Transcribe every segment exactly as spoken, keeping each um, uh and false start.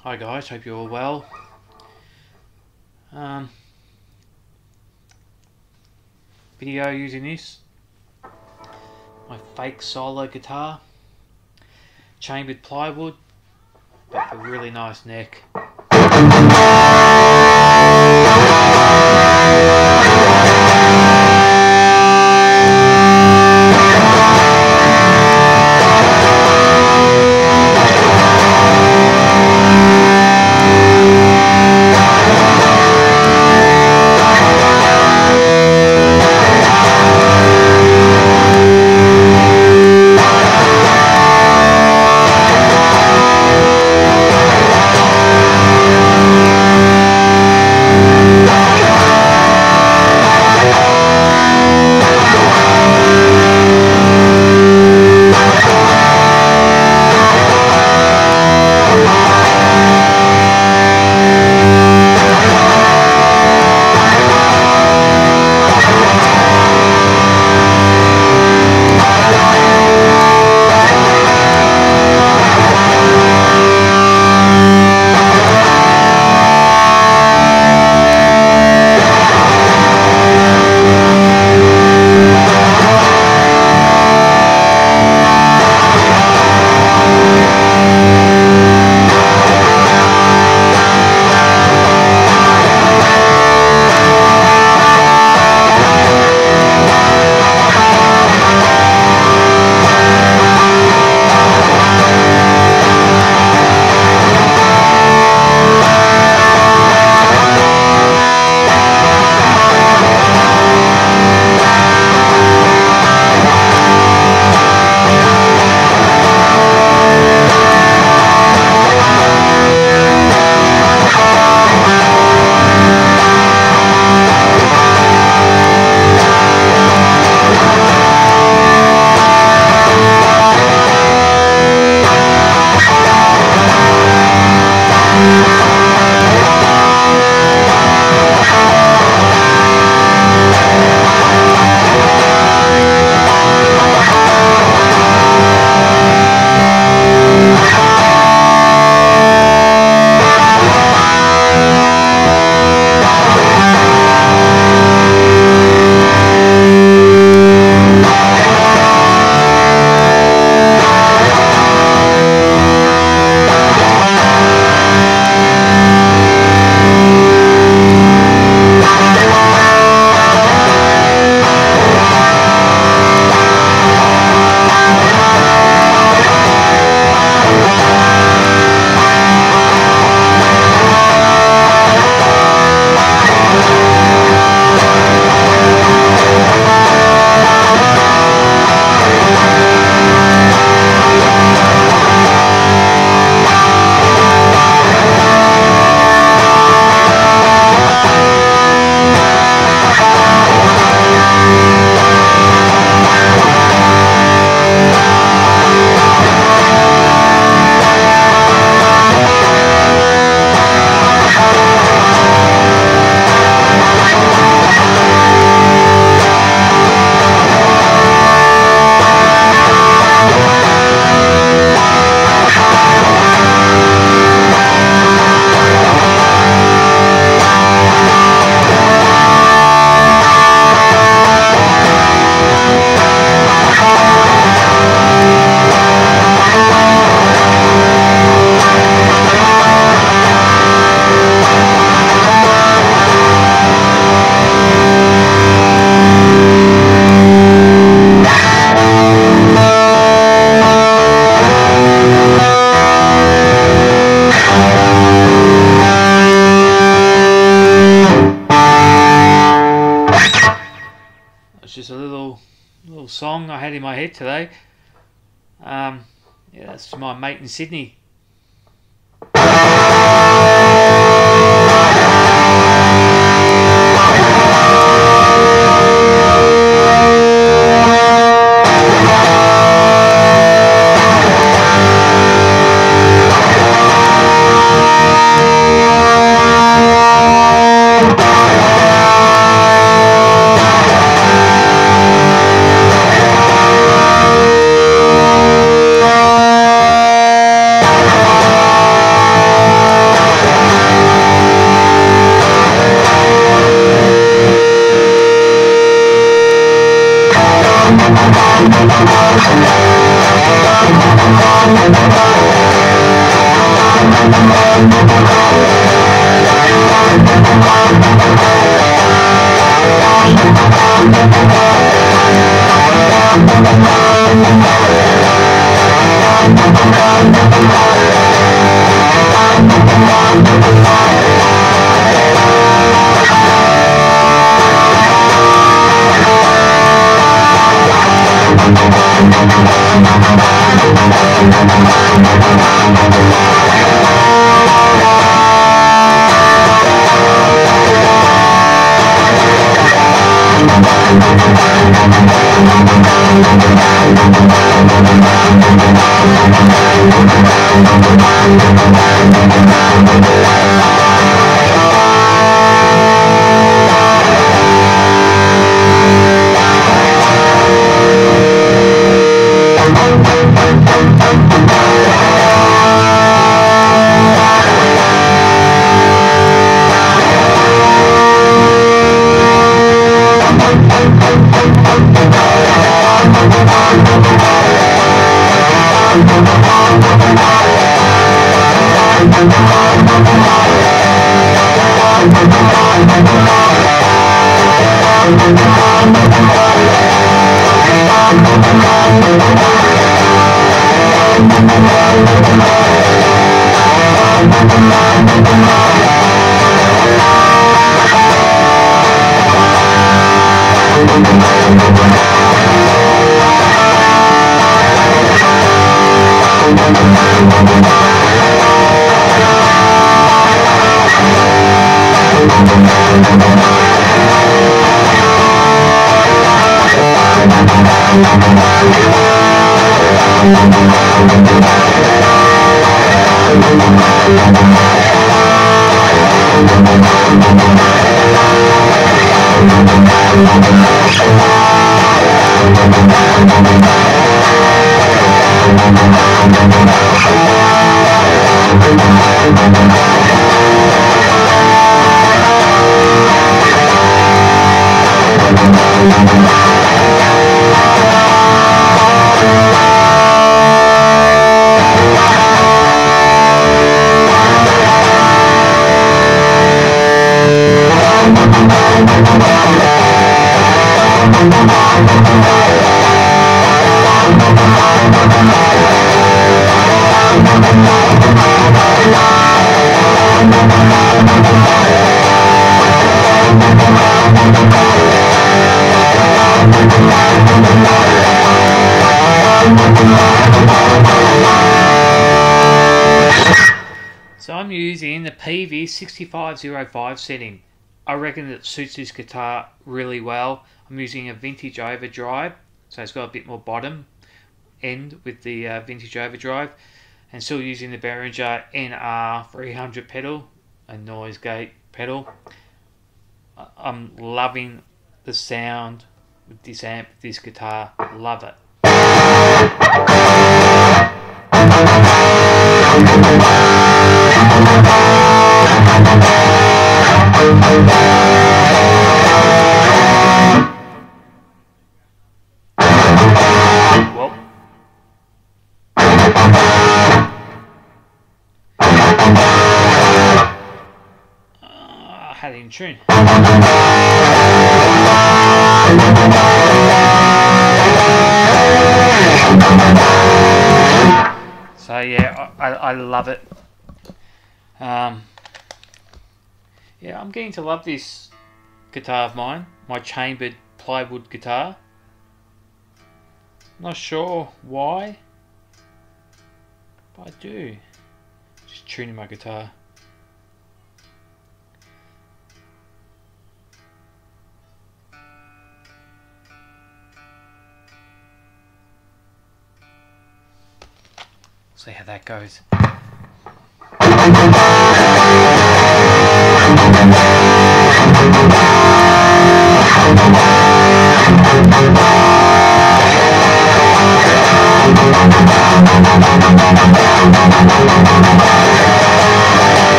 Hi guys, hope you're all well. Um, video using this, my fake solo guitar, chambered plywood, but a really nice neck. It's just a little little song I had in my head today. Um, yeah, that's my mate in Sydney. So I'm using the P V sixty-five oh five setting. I reckon it suits this guitar really well. I'm using a vintage overdrive, so it's got a bit more bottom end with the uh, vintage overdrive, and still using the Behringer N R three hundred pedal, a noise gate pedal. I'm loving the sound with this amp, this guitar, love it. Well, uh, I had it in tune. So yeah, I, I love it. Um, yeah, I'm getting to love this guitar of mine, my chambered plywood guitar. Not sure why, but I do. Just tuning my guitar. See how that goes.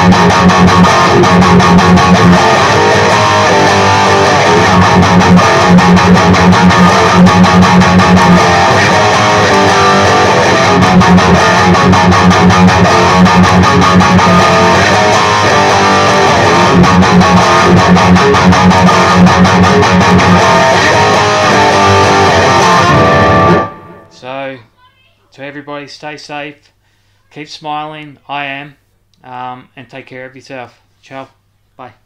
So, to everybody, stay safe, keep smiling, I am, um, and take care of yourself. Ciao, bye.